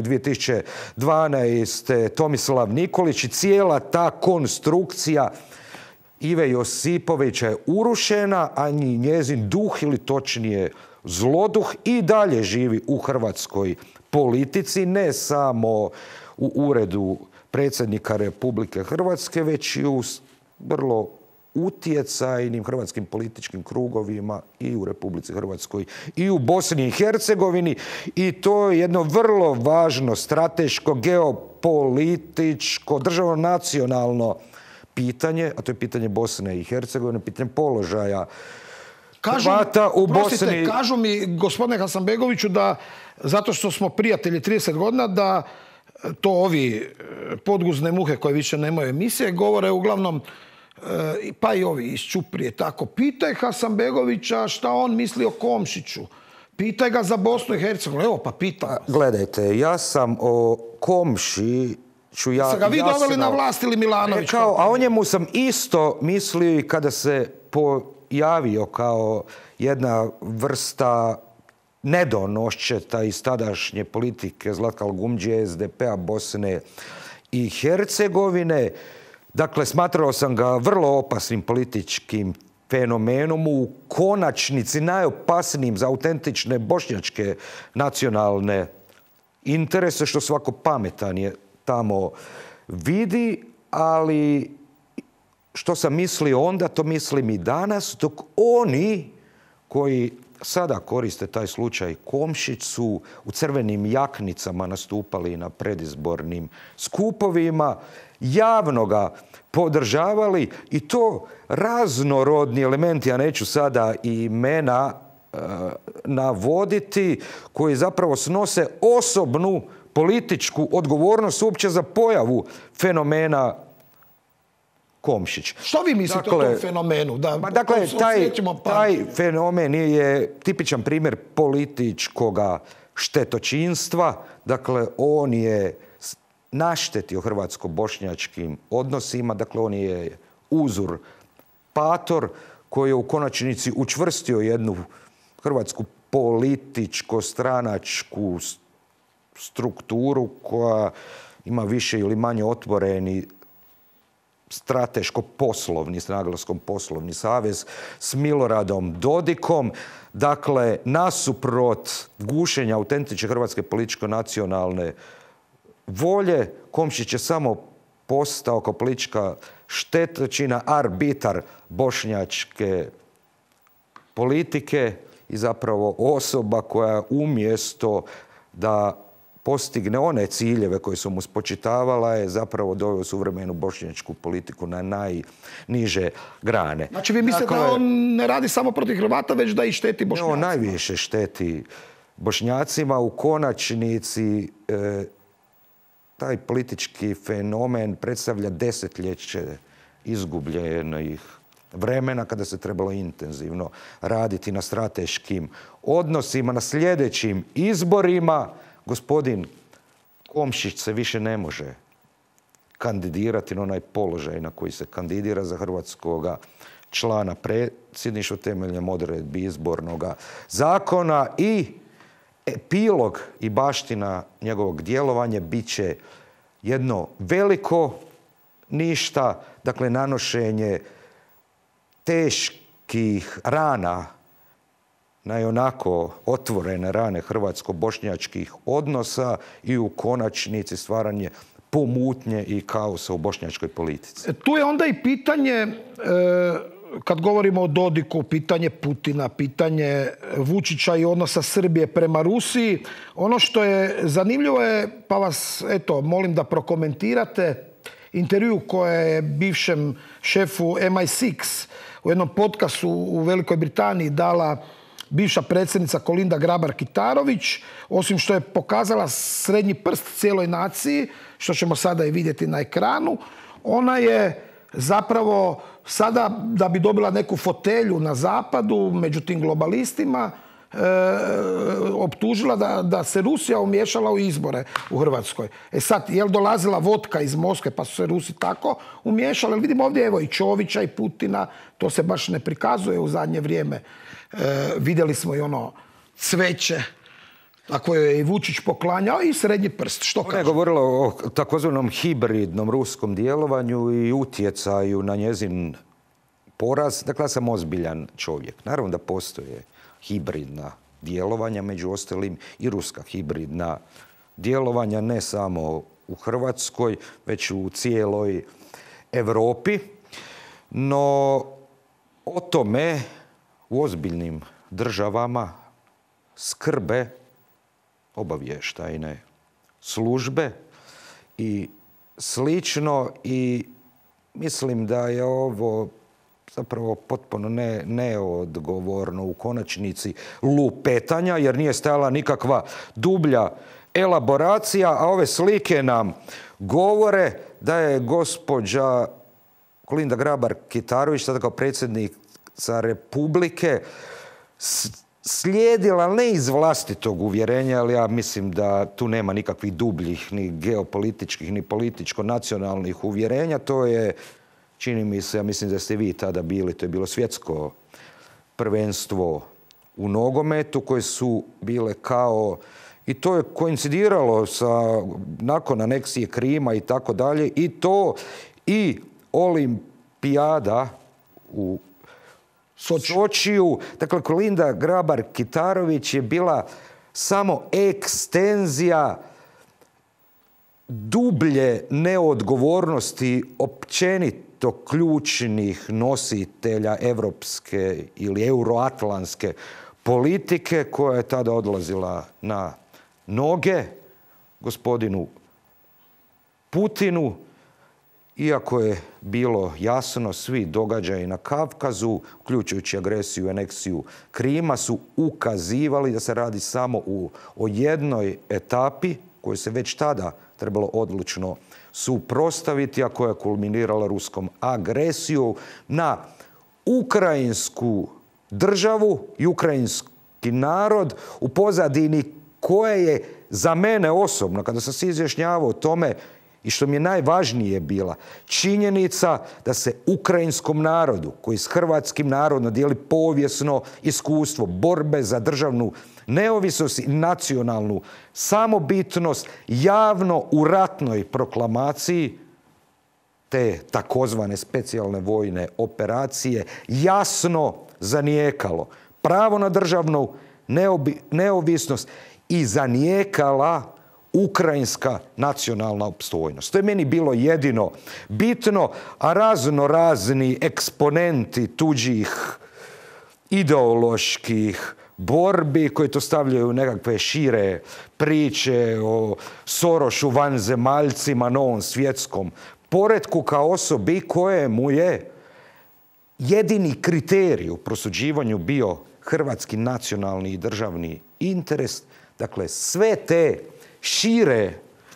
2012. Tomislav Nikolić i cijela ta konstrukcija Ive Josipovića je urušena, a njezin duh, ili točnije zloduh, i dalje živi u hrvatskoj politici, ne samo u uredu predsjednika Republike Hrvatske, već i u vrlo utjecajnim hrvatskim političkim krugovima i u Republici Hrvatskoj i u Bosni i Hercegovini. I to je jedno vrlo važno strateško, geopolitičko, državno-nacionalno pitanje, a to je pitanje Bosne i Hercegovine, pitanje položaja Hrvata u Bosni. Kažu mi, gospodine Hasanbegoviću, da zato što smo prijatelji 30 godina, da to ovi podguzne muhe koje više nemaju emisije govore uglavnom, pa i ovi iz Ćuprije tako, pitaj Hasanbegovića šta on misli o Komšiću. Pitaj ga za Bosnu i Hercegovinu. Evo, pa pitam vas. Gledajte, ja sam o Komšiću... Ste ga vi doveli na vlast ili Milanović? A o njemu sam isto mislio i kada se pojavio kao jedna vrsta nedonoščeta iz tadašnje politike Zlatka Algumđije, SDP-a Bosne i Hercegovine. Dakle, smatrao sam ga vrlo opasnim političkim fenomenom, u konačnici najopasnijim za autentične bošnjačke nacionalne interese, što svako pametan je tamo vidi, ali što sam mislio onda, to mislim i danas, dok oni koji sada koriste taj slučaj Komšić su u crvenim jaknicama nastupali na predizbornim skupovima, javno ga podržavali, i to raznorodni elementi, ja neću sada imena navoditi, koji zapravo snose osobnu političku odgovornost uopće za pojavu fenomena Komšić. Što vi mislite o tom fenomenu? Taj fenomen je tipičan primjer političkog štetočinstva. Dakle, on je naštetio hrvatsko-bošnjačkim odnosima. Dakle, on je uzurpator koji je u konačnici učvrstio jednu hrvatsku političko-stranačku strukturu koja ima više ili manje otvoreni strateško-poslovni, s naglaskom poslovni savez s Miloradom Dodikom. Dakle, nasuprot gušenja autentične hrvatske političko-nacionalne volje, Komšić je samo postao kao politička štetočina, arbitar bošnjačke politike i zapravo osoba koja umjesto da postigne one ciljeve koje su mu spočitavala je zapravo doveo suvremenu bošnjačku politiku na najniže grane. Znači vi mislite da on ne radi samo protiv Hrvata, već da i šteti Bošnjacima? On najviše šteti Bošnjacima. U konačnici taj politički fenomen predstavlja desetljeće izgubljenih vremena kada se trebalo intenzivno raditi na strateškim odnosima. Na sljedećim izborima gospodin Komšić se više ne može kandidirati na onaj položaj na koji se kandidira za hrvatskoga člana predsjedništva temeljem odredbi izbornog zakona i epilog i baština njegovog djelovanja bit će jedno veliko ništa, dakle nanošenje teških rana na onako otvorene rane hrvatsko-bošnjačkih odnosa i u konačnici stvaranje pomutnje i kaosa u bošnjačkoj politici. Tu je onda i pitanje, kad govorimo o Dodiku, pitanje Putina, pitanje Vučića i odnosa Srbije prema Rusiji. Ono što je zanimljivo je, pa vas molim da prokomentirate, intervju koje je bivšem šefu MI6 u jednom podcastu u Velikoj Britaniji dala bivša predsjednica Kolinda Grabar-Kitarović, osim što je pokazala srednji prst cijeloj naciji, što ćemo sada i vidjeti na ekranu, ona je zapravo sada, da bi dobila neku fotelju na zapadu među tim globalistima, optužila da se Rusija umiješala u izbore u Hrvatskoj. Sad, je li dolazila vodka iz Moskve pa su se Rusi tako umiješali? Ali vidimo ovdje evo i Čovića i Putina, to se baš ne prikazuje u zadnje vrijeme. Vidjeli smo i ono cveće na koje je i Vučić poklanjao i srednji prst. Što kaže? Ona je govorila o takozvanom hibridnom ruskom djelovanju i utjecaju na njezin poraz. Dakle, ja sam ozbiljan čovjek. Naravno da postoje hibridna djelovanja, među ostalim i ruska hibridna djelovanja, ne samo u Hrvatskoj, već u cijeloj Europi. No, o tome u ozbiljnim državama skrbe obavještajne službe i slično, i mislim da je ovo zapravo potpuno neodgovorno u konačnici lupetanja, jer nije stajala nikakva dublja elaboracija, a ove slike nam govore da je gospođa Kolinda Grabar-Kitarović, sada kao predsjednica Republike, slijedila ne iz vlastitog uvjerenja, ali ja mislim da tu nema nikakvih dubljih ni geopolitičkih ni političko-nacionalnih uvjerenja. To je, čini mi se, ja mislim da ste vi tada bili, to je bilo svjetsko prvenstvo u nogometu koje su bile kao, i to je koincidiralo sa nakon aneksije Krima i tako dalje, i to i olimpijada u Sočiju. Dakle, Kolinda Grabar-Kitarović je bila samo ekstenzija dublje neodgovornosti općenito ključnih nositelja evropske ili euroatlantske politike koja je tada odlazila na noge gospodinu Putinu, iako je bilo jasno, svi događaji na Kavkazu, uključujući agresiju i aneksiju Krima, su ukazivali da se radi samo o jednoj etapi koju se već tada trebalo odlučno suprotstaviti, a koja je kulminirala ruskom agresijom na ukrajinsku državu i ukrajinski narod, u pozadini koje je za mene osobno, kada sam se izjašnjavao o tome, i što mi je najvažnije bila činjenica da se ukrajinskom narodu, koji s hrvatskim narodom dijeli povijesno iskustvo borbe za državnu neovisnost i nacionalnu samobitnost, javno u ratnoj proklamaciji te takozvane specijalne vojne operacije jasno zanijekalo pravo na državnu neovisnost i zanijekala ukrajinska nacionalna opstojnost. To je meni bilo jedino bitno, a razni eksponenti tuđih ideoloških borbi koji to stavljaju u nekakve šire priče o Sorošu, vanzemaljcima, novom svjetskom poretku kao osobi kojemu je jedini kriterij u prosuđivanju bio hrvatski nacionalni i državni interes. Dakle, sve te šire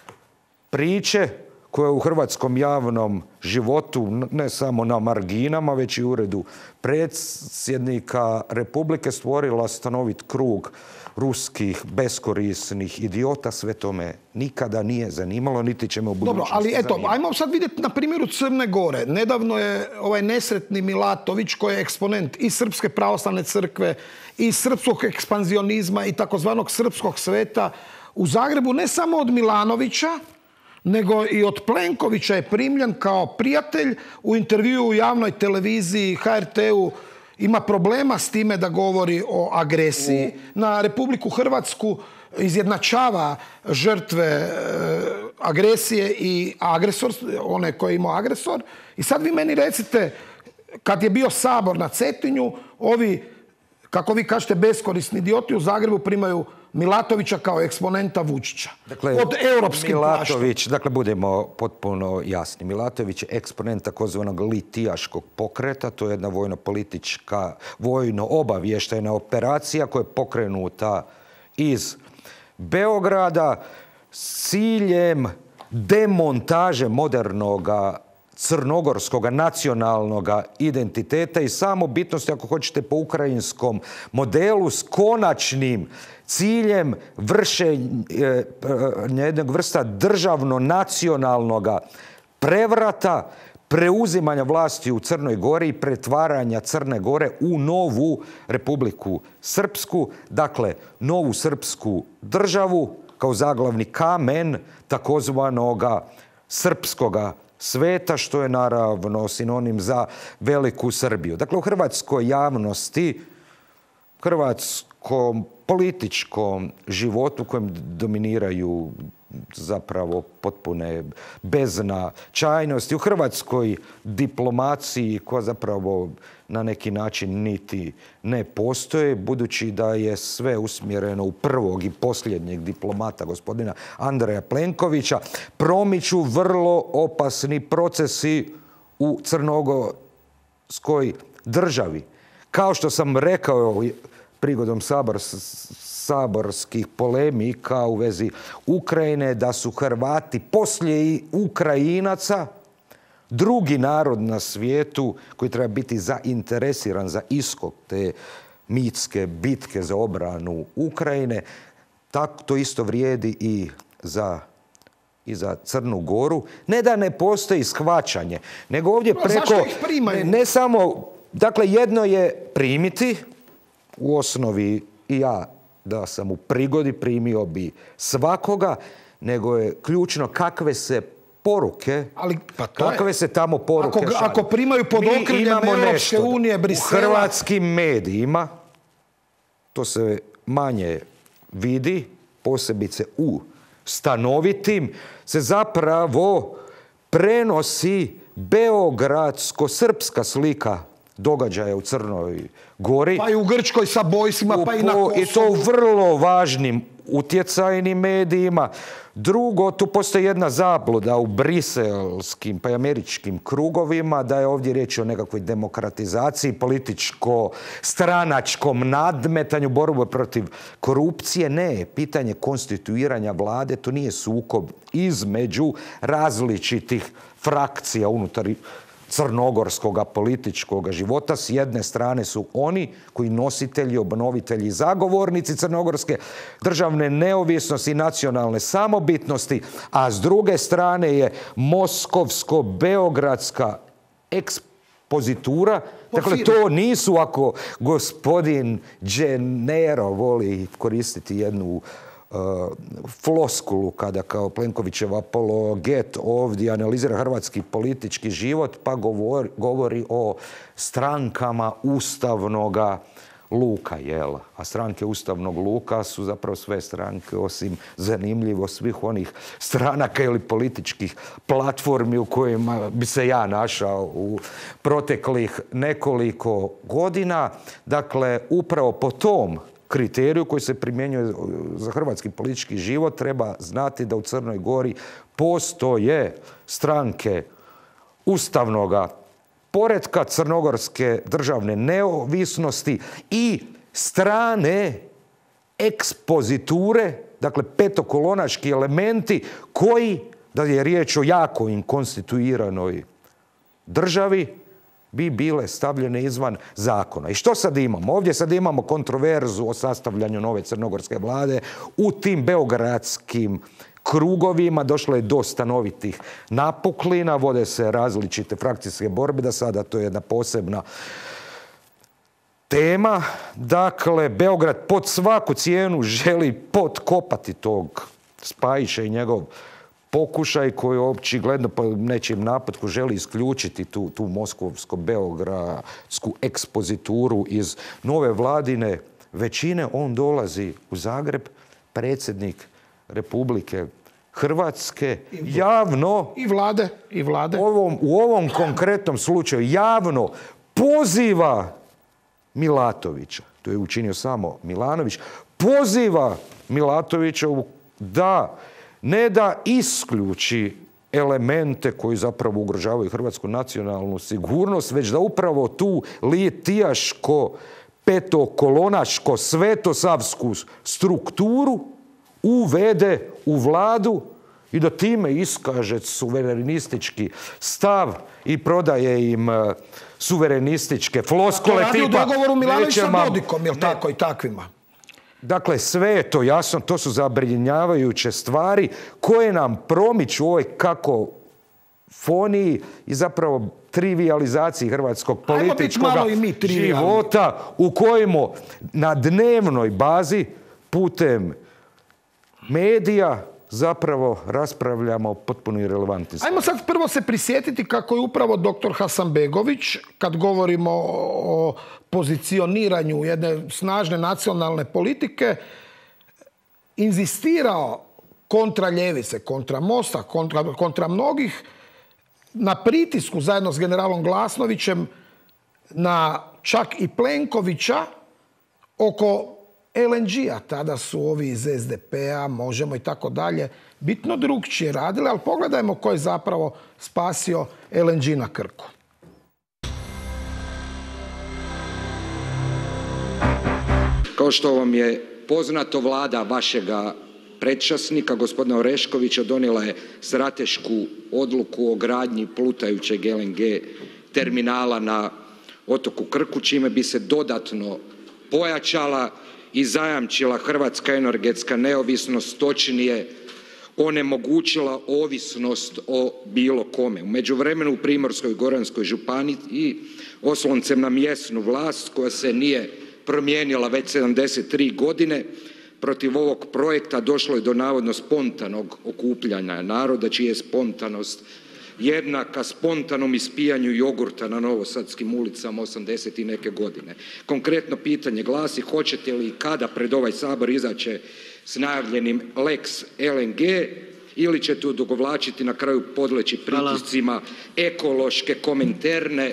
priče koje u hrvatskom javnom životu, ne samo na marginama, već i u uredu predsjednika Republike, stvorila stanovit krug ruskih beskorisnih idiota. Sve to me nikada nije zanimalo, niti će me u budućnosti zanimati. Dobro, ali eto, ajmo sad vidjeti na primjeru Crne Gore. Nedavno je ovaj nesretni Milatović, koji je eksponent i Srpske pravoslavne crkve, i srpskog ekspanzionizma i takozvanog srpskog sveta, u Zagrebu ne samo od Milanovića, nego i od Plenkovića je primljen kao prijatelj. U intervjuu u javnoj televiziji HRT-u ima problema s time da govori o agresiji na Republiku Hrvatsku, izjednačava žrtve agresije i agresor, one koje je imao agresor. I sad vi meni recite, kad je bio Sabor na Cetinju, ovi, kako vi kažete, beskorisni idioti u Zagrebu primaju Milatovića kao eksponenta Vučića. Dakle, pod europskim Milatović, dakle, budemo potpuno jasni. Milatović je eksponent takozvanog litijaškog pokreta. To je jedna vojno-politička, vojno-obavještajna operacija koja je pokrenuta iz Beograda s ciljem demontaže modernog crnogorskog nacionalnog identiteta i samobitnosti, ako hoćete, po ukrajinskom modelu, s konačnim ciljem vršenja jednog vrsta državno-nacionalnog prevrata, preuzimanja vlasti u Crnoj Gori i pretvaranja Crne Gore u novu Republiku Srpsku, dakle novu srpsku državu kao zaglavni kamen takozvanog srpskoga sveta, što je naravno sinonim za Veliku Srbiju. Dakle, u hrvatskoj javnosti, hrvatskom političkom životu u kojem dominiraju zapravo potpune beznačajnosti, u hrvatskoj diplomaciji koja zapravo na neki način niti ne postoje, budući da je sve usmjereno u prvog i posljednjeg diplomata, gospodina Andreja Plenkovića, promiču vrlo opasni procesi u crnogorskoj državi. Kao što sam rekao prigodom saborskih polemika u vezi Ukrajine, da su Hrvati poslije Ukrajinaca drugi narod na svijetu koji treba biti zainteresiran za ishod te mitske bitke za obranu Ukrajine. Tako to isto vrijedi i za Crnu Goru. Ne da ne postoji shvaćanje, nego ovdje preko... Ne samo... Dakle, jedno je primiti, u osnovi i ja da sam u prigodi primio bi svakoga, nego je ključno kakve se poruke, kakve se tamo poruke šalju. Ako primaju pod okriljem Europske unije, Brisela... U hrvatskim medijima, to se manje vidi, posebice u stanovitim, se zapravo prenosi beogradsko-srpska slika događaja u Crnoj Gori. Pa i u Grčkoj sa bojsima, pa i na Kosovu. I to u vrlo važnim utjecajnim medijima. Drugo, tu postoji jedna zabluda u briselskim pa i američkim krugovima da je ovdje riječ o nekakvoj demokratizaciji, političko-stranačkom nadmetanju, borbu protiv korupcije. Ne, pitanje konstituiranja vlade, to nije sukob između različitih frakcija unutar crnogorskog političkog života. S jedne strane su oni koji nositelji, obnovitelji, zagovornici crnogorske državne neovisnosti i nacionalne samobitnosti, a s druge strane je moskovsko-beogradska ekspozitura. Dakle, to nisu, ako gospodin Gennaro voli koristiti jednu floskulu kada kao Plenkovićev apologet ovdje analizira hrvatski politički život pa govori o strankama ustavnoga luka, jel? A stranke ustavnog luka su zapravo sve stranke, osim zanimljivo svih onih stranaka ili političkih platformi u kojima bi se ja našao u proteklih nekoliko godina. Dakle, upravo po tom kriteriju koji se primjenjuje za hrvatski politički život treba znati da u Crnoj Gori postoje stranke ustavnoga poretka, crnogorske državne neovisnosti i strane ekspoziture, dakle petokolonaški elementi koji, da je riječ o jako inkonstituiranoj državi, bi bile stavljene izvan zakona. I što sad imamo? Ovdje sad imamo kontroverzu o sastavljanju nove crnogorske vlade. U tim beogradskim krugovima došlo je do stanovitih napuklina, vode se različite frakcijske borbe, da sada to je jedna posebna tema. Dakle, Beograd pod svaku cijenu želi potkopati tog Spajića i njegov pokušaj koji očigledno po nečijem naputku želi isključiti tu moskovsko-beogradsku ekspozituru iz nove vladine većine. On dolazi u Zagreb, predsjednik Republike Hrvatske, javno i vlade. U ovom konkretnom slučaju javno poziva Milatovića, to je učinio samo Milanović, poziva Milatovića da ne da isključi elemente koji zapravo ugrožavaju hrvatsku nacionalnu sigurnost, već da upravo tu litijaško, petokolonaško, svetosavsku strukturu uvede u vladu i da time iskaže suverenistički stav i prodaje im suverenističke floskule. To radi u dogovoru Milanović sa Dodikom, jel tako, i takvima? Dakle, sve je to jasno, to su zabrinjavajuće stvari koje nam promiču ovoj kakofoniji i zapravo trivijalizaciji hrvatskog političkog života u kojemu na dnevnoj bazi putem medija zapravo raspravljamo o potpuno irelevantnim stvarima. Ajmo sad prvo se prisjetiti kako je upravo dr. Hasanbegović, kad govorimo o pozicioniranju jedne snažne nacionalne politike, inzistirao kontra ljevice, kontra Mosta, kontra mnogih, na pritisku zajedno s generalom Glasnovićem na čak i Plenkovića oko LNG-a. Tada su ovi iz SDP-a, Možemo i tako dalje, bitno drugčije radili, ali pogledajmo ko je zapravo spasio LNG na Krku. Kao što vam je poznato, vlada vašega predčasnika, gospodina Oreškovića, donijela je stratešku odluku o gradnji plutajućeg LNG terminala na otoku Krku, čime bi se dodatno pojačala i zajamčila hrvatska energetska neovisnost, točnije onemogućila ovisnost o bilo kome. U međuvremenu u Primorskoj-goranskoj županiji osloncem na mjesnu vlast koja se nije promijenila već 73 godine, protiv ovog projekta došlo je do navodno spontanog okupljanja naroda, čija je spontanost jednaka spontanom ispijanju jogurta na novosadskim ulicama 80 i neke godine. Konkretno pitanje glasi: hoćete li i kada pred ovaj Sabor izaći s najavljenim Lex LNG ili ćete odugovlačiti, na kraju podleći pritiscima ekološke kominterne?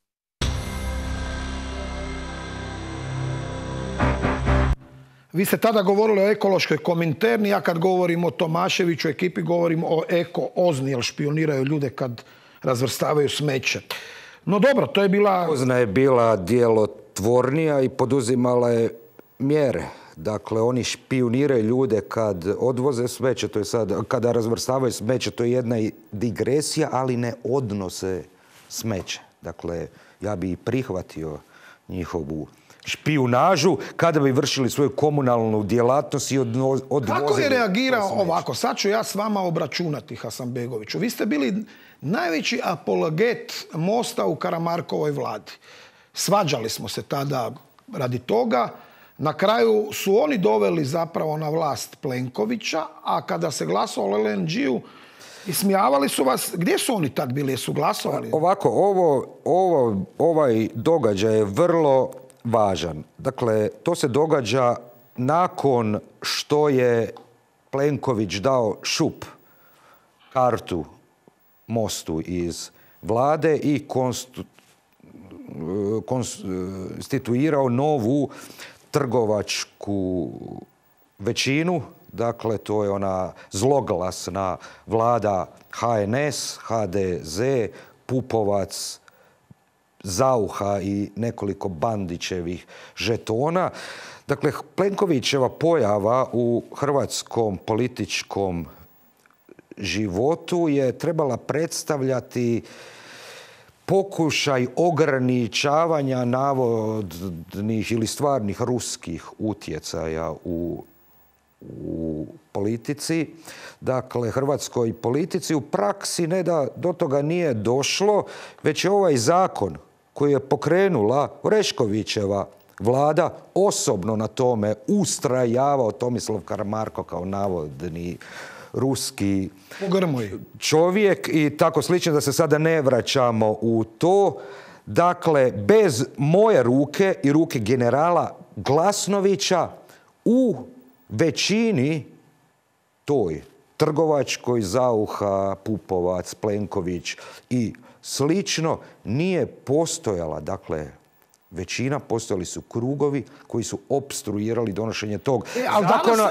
Vi ste tada govorili o ekološkoj kominterni, ja kad govorim o Tomaševiću ekipi govorim o eko-ozni, jer špioniraju ljude kad razvrstavaju smeće. No dobro, to je bila... Ozna je bila djelotvornija i poduzimala je mjere. Dakle, oni špioniraju ljude kad odvoze smeće, to je sad, kada razvrstavaju smeće, to je jedna digresija, ali ne odnose smeće. Dakle, ja bi prihvatio njihovu špijunažu kada bi vršili svoju komunalnu djelatnost i odvozili... Kako je reagirao ovako? Sad ću ja s vama obračunati, Hasanbegoviću. Vi ste bili najveći apologet Mosta u Karamarkovoj vladi. Svađali smo se tada radi toga. Na kraju su oni doveli zapravo na vlast Plenkovića, a kada se glasovalo o LNG-u, ismijavali su vas. Gdje su oni tad bili? Jesu glasovali? Ovako, ovaj događaj je vrlo važan. Dakle, to se događa nakon što je Plenković dao šup kartu Mostu iz vlade i konstituirao novu trgovačku većinu. Dakle, to je ona zloglasna vlada HNS, HDZ, Pupovac, Saucha i nekoliko Bandićevih žetona. Dakle, Plenkovićeva pojava u hrvatskom političkom životu je trebala predstavljati pokušaj ograničavanja navodnih ili stvarnih ruskih utjecaja u politici, dakle hrvatskoj politici. U praksi ne da do toga nije došlo, već je ovaj zakon koji je pokrenula Oreškovićeva vlada osobno na tome ustrajavao Tomislav Karamarko kao navodni ruski čovjek i tako slično, da se sada ne vraćamo u to. Dakle, bez moje ruke i ruke generala Glasnovića u većini toj trgovačkoj, Saucha, Pupovac, Plenković i slično nije postojala, dakle, većina, postojali su krugovi koji su opstruirali donošenje tog zakona.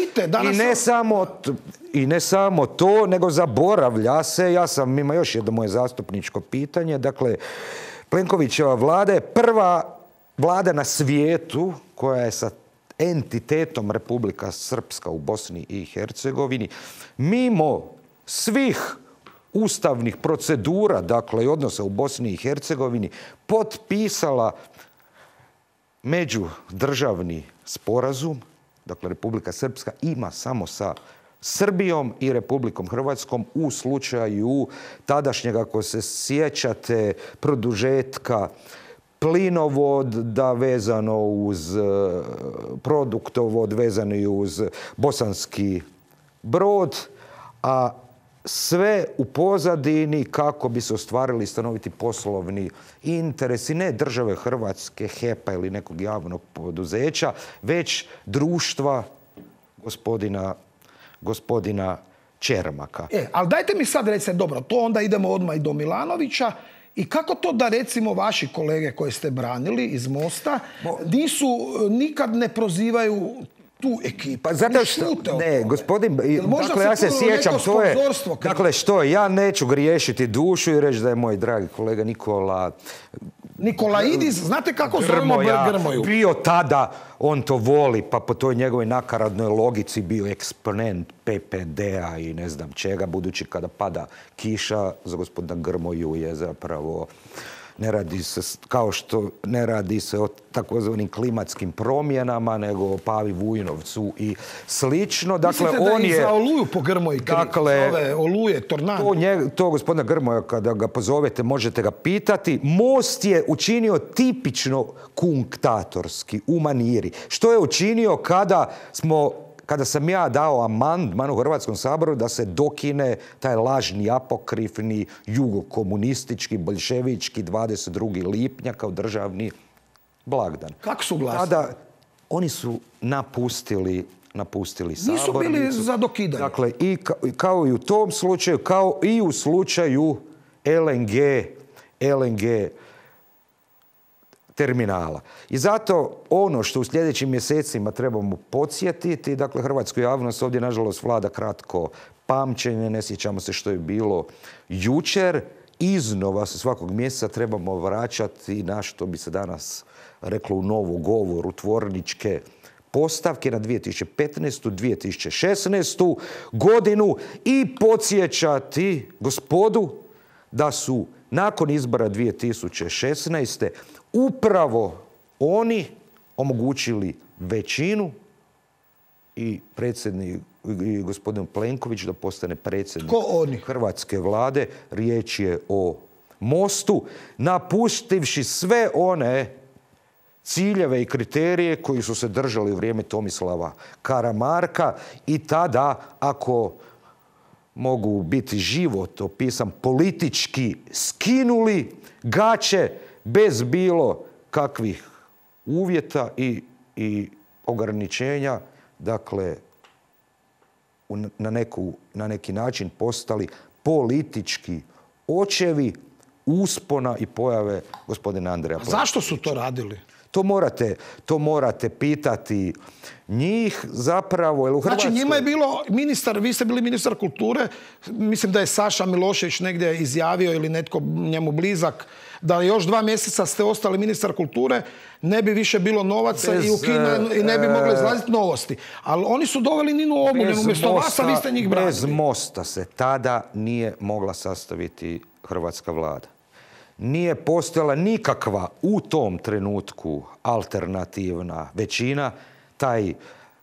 I ne samo to, nego zaboravlja se, ima još jedno moje zastupničko pitanje, dakle, Plenkovićeva vlada je prva vlada na svijetu koja je sa entitetom Republika Srpska u Bosni i Hercegovini mimo svih ustavnih procedura, dakle i odnosa u Bosni i Hercegovini, potpisala međudržavni sporazum. Dakle, Republika Srpska ima samo sa Srbijom i Republikom Hrvatskom u slučaju tadašnjeg, ako se sjećate, produžetka plinovoda vezano uz produktovod, vezano i uz Bosanski Brod, a sve u pozadini kako bi se ostvarili stanoviti poslovni interesi ne države Hrvatske, HEP-a ili nekog javnog poduzeća, već društva gospodina Čermaka. Ali dajte mi sad recite, dobro, to onda idemo odmah i do Milanovića. I kako to da recimo vaši kolege koje ste branili iz Mosta nikad ne prozivaju tu ekipu? Pa zato što, ne, gospodin, dakle ja se sjećam, to je, dakle što, ja neću griješiti dušu i reći da je moj dragi kolega Nikolaidis, znate kako zovemo Grmoju? Bio tada, on to voli, pa po toj njegovoj nakaradnoj logici bio eksponent PPD-a i ne znam čega, budući kada pada kiša, za gospodina Grmoju je zapravo, ne radi se, kao što ne radi se o takozvanim klimatskim promjenama, nego o Pavi Vujnovcu i slično. Dakle, mislite da je i za Oluju po Grmoji kriv? Ove Oluje, tornado? To gospodina Grmoja, kada ga pozovete, možete ga pitati. Most je učinio tipično kunktatorski, u maniri. Što je učinio kada sam ja dao amandman u Hrvatskom saboru da se dokine taj lažni, apokrifni, jugokomunistički, boljševički 22. lipnja kao državni blagdan. Kako su glasili? Tada oni su napustili sabornicu. Nisu bili za dokidanje. Dakle, kao i u tom slučaju, kao i u slučaju LNG terminala. I zato ono što u sljedećim mjesecima trebamo podsjetiti, dakle, hrvatsku javnost ovdje nažalost vlada kratko pamćenje, ne sjećamo se što je bilo jučer, iznova se svakog mjeseca trebamo vraćati na, što bi se danas reklo u novu govoru, tvorničke postavke na 2015. 2016. godinu i podsjećati gospodu da su nakon izbora 2016. upravo oni omogućili većinu i predsjednik i gospodin Plenković da postane predsjednik hrvatske vlade. Riječ je o Mostu, napustivši sve one ciljeve i kriterije koji su se držali u vrijeme Tomislava Karamarka i tada, ako mogu biti život opisan, politički skinuli gaće bez bilo kakvih uvjeta i ograničenja, dakle na neki način postali politički očevi uspona i pojave gospodina Andreja Plenkovića. Zašto su to radili? To morate pitati njih zapravo. Jer u Hrvatskoj... Znači njima je bilo ministar, vi ste bili ministar kulture, mislim da je Saša Milošević negdje izjavio ili netko njemu blizak, da još 2 mjeseca ste ostali ministar kulture, ne bi više bilo novaca i ne bi mogli izlaziti novosti. Ali oni su doveli Ninu Obuljen umjesto vas, a vi ste njih branili. Bez Mosta se tada nije mogla sastaviti hrvatska vlada. Nije postojala nikakva u tom trenutku alternativna većina. Taj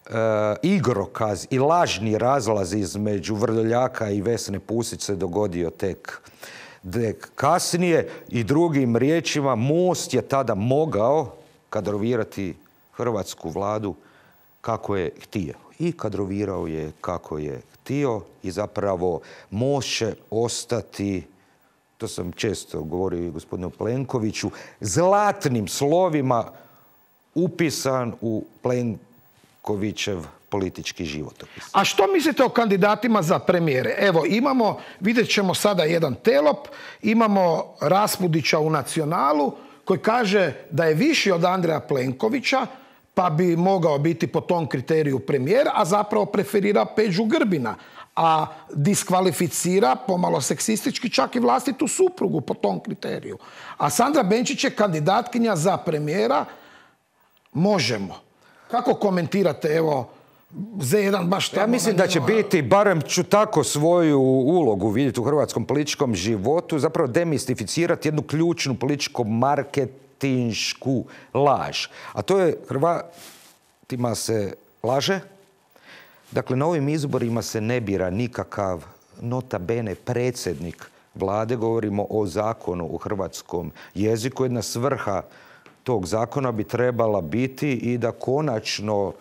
igrokaz i lažni razlaz između Vrdoljaka i Vesne Pusić se dogodio tek kasnije. I drugim riječima, Most je tada mogao kadrovirati hrvatsku vladu kako je htio. I kadrovirao je kako je htio i zapravo Most će ostati, to sam često govorio i gospodinu Plenkoviću, zlatnim slovima upisan u Plenkovićev politički životopis. A što mislite o kandidatima za premijere? Evo, vidjet ćemo sada jedan telop, imamo Raspudića u Nacionalu koji kaže da je viši od Andreja Plenkovića, pa bi mogao biti po tom kriteriju premijer, a zapravo preferira Peđu Grbina, a diskvalificira, pomalo seksistički, čak i vlastitu suprugu po tom kriteriju. A Sandra Benčić je kandidatkinja za premijera Možemo. Kako komentirate, evo, Z1 baš tamo... Ja mislim da će biti, barem ću tako svoju ulogu vidjeti u hrvatskom političkom životu, zapravo demistificirati jednu ključnu političku marketinšku laž. A to je, Hrvatima se laže. Dakle, na ovim izborima se ne bira nikakav nota bene predsjednik vlade. Govorimo o zakonu u hrvatskom jeziku. Jedna svrha tog zakona bi trebala biti i da konačno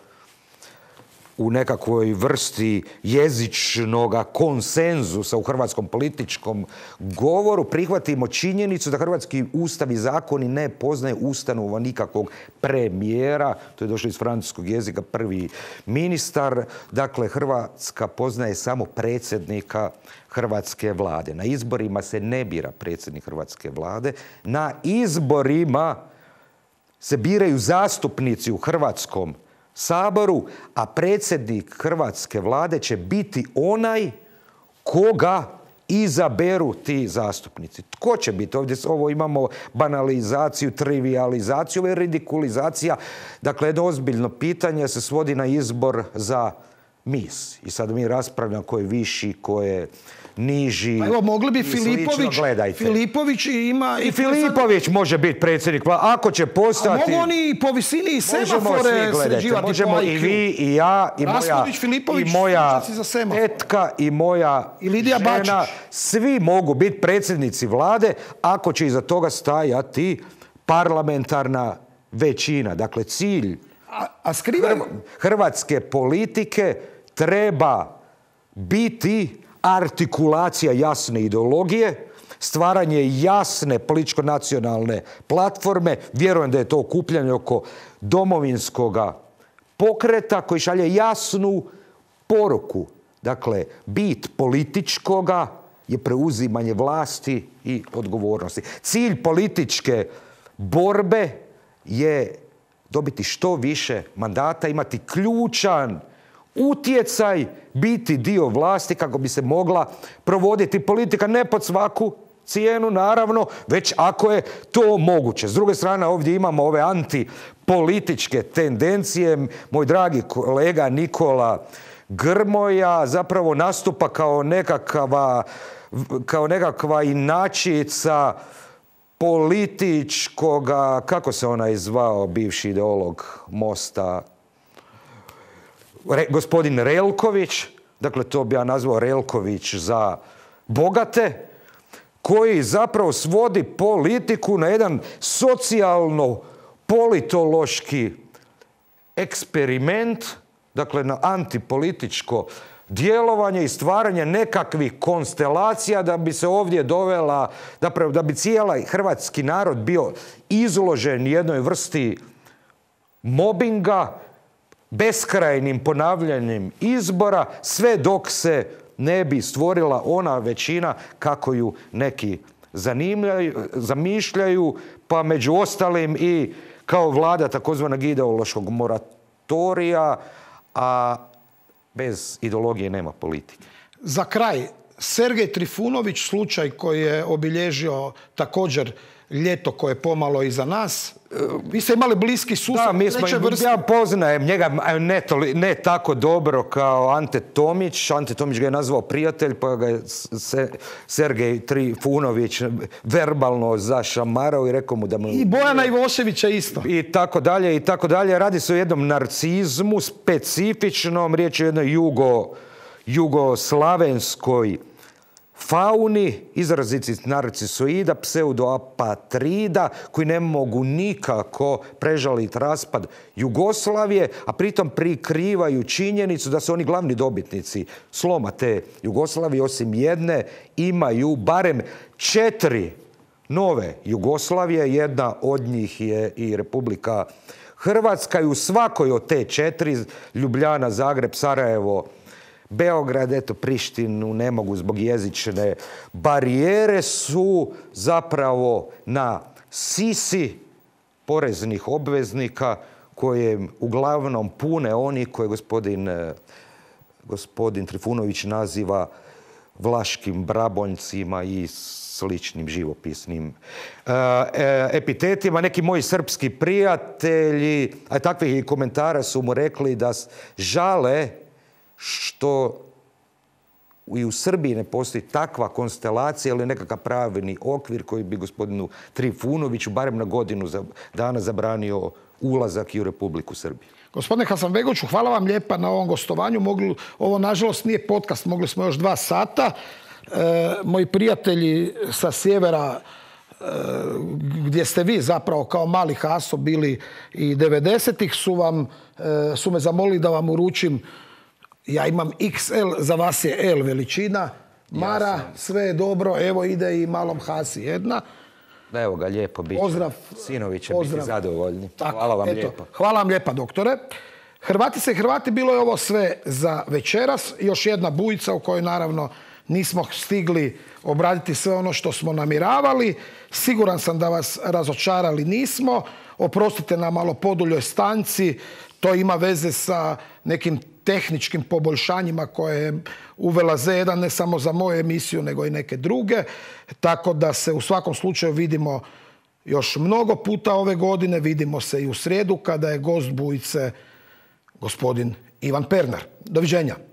u nekakvoj vrsti jezičnog konsenzusa u hrvatskom političkom govoru prihvatimo činjenicu da hrvatski ustav i zakoni ne poznaje ustanova nikakvog premijera. To je došlo iz francuskog jezika, prvi ministar. Dakle, Hrvatska poznaje samo predsjednika hrvatske vlade. Na izborima se ne bira predsjednik hrvatske vlade. Na izborima se biraju zastupnici u Hrvatskom saboru, a predsjednik hrvatske vlade će biti onaj koga izaberu ti zastupnici. Tko će biti? Ovdje ovo imamo banalizaciju, trivializaciju, ovo je ridikulizacija. Dakle, jedno ozbiljno pitanje se svodi na izbor za mis. I sad mi raspravljamo ko je viši, ko je niži. Pa evo, mogli bi Filipović ima... I Filipović može biti predsjednik vlade, ako će postati... A mogu oni po visini i semafore sređivati? Možemo i vi, i ja, i moja tetka, i moja žena. Svi mogu biti predsjednici vlade ako će iza toga stajati parlamentarna većina. Dakle, cilj hrvatske politike treba biti artikulacija jasne ideologije, stvaranje jasne političko-nacionalne platforme. Vjerujem da je to okupljanje oko domovinskog pokreta koji šalje jasnu poruku. Dakle, bit političkoga je preuzimanje vlasti i odgovornosti. Cilj političke borbe je dobiti što više mandata, imati ključan utjecaj, biti dio vlasti kako bi se mogla provoditi politika, ne pod svaku cijenu, naravno, već ako je to moguće. S druge strane, ovdje imamo ove antipolitičke tendencije. Moj dragi kolega Nikola Grmoja zapravo nastupa kao nekakva kao nekakva inačica političkoga, kako se onaj zvao bivši ideolog Mosta, gospodin Relković, dakle to bi ja nazvao Relković za bogate, koji zapravo svodi politiku na jedan socijalno-politološki eksperiment, dakle na antipolitičko djelovanje i stvaranje nekakvih konstelacija da bi se ovdje dovela, da bi cijeli hrvatski narod bio izložen jednoj vrsti mobinga, beskrajnim ponavljanjem izbora, sve dok se ne bi stvorila ona većina kako ju neki zamišljaju, pa među ostalim i kao vlada takozvanog ideološkog moratorija, a bez ideologije nema politike. Za kraj, Sergej Trifunović, slučaj koji je obilježio također ljeto koje je pomalo iza nas. Vi ste imali bliski susret. Ja poznajem njega ne tako dobro kao Ante Tomić. Ante Tomić ga je nazvao prijatelj, pa ga je Sergej Trifunović verbalno zašamarao i rekao mu da mu... I Bojana Ivoševića isto. I tako dalje, i tako dalje. Radi se o jednom narcizmu specifičnom, riječ je o jednoj jugoslavenskoj fauni, izrazici narcisoida, pseudoapatrida, koji ne mogu nikako prežaliti raspad Jugoslavije, a pritom prikrivaju činjenicu da su oni glavni dobitnici sloma te Jugoslavije, osim jedne, imaju barem 4 nove Jugoslavije. Jedna od njih je i Republika Hrvatska i u svakoj od te 4, Ljubljana, Zagreb, Sarajevo, Beograd, eto Prištinu ne mogu zbog jezične barijere, su zapravo na sisi poreznih obveznika koje uglavnom pune oni koje gospodin Trifunović naziva vlaškim brabonjcima i sličnim živopisnim epitetima. Neki moji srpski prijatelji, a takvih komentara su mu rekli da žale što i u Srbiji ne postoji takva konstelacija ili nekakav pravni okvir koji bi gospodinu Trifunoviću barem na godinu dana zabranio ulazak i u Republiku Srbiju. Gospodine Hasanbegoviću, hvala vam lijepa na ovom gostovanju. Ovo, nažalost, nije podcast, mogli smo još 2 sata. Moji prijatelji sa sjevera, gdje ste vi zapravo kao mali Haso bili i 90-ih, su me zamolili da vam uručim. Ja imam XL, za vas je L veličina. Mara, sve je dobro, evo ide i malom Hasi jedna. Evo ga, lijepo biti. Pozdrav. Sinovi će biti zadovoljni. Hvala vam lijepo. Hvala vam lijepa, doktore. Hrvatice i Hrvati, bilo je ovo sve za večeras. Još jedna bujica u kojoj naravno nismo stigli obraditi sve ono što smo namiravali. Siguran sam da vas razočarali nismo. Oprostite na malo poduljoj stanci. To ima veze sa nekim tehničkim poboljšanjima koje je uvela Z1 ne samo za moju emisiju nego i neke druge. Tako da se u svakom slučaju vidimo još mnogo puta ove godine. Vidimo se i u srijedu kada je gost bujice gospodin Ivan Pernar. Doviđenja.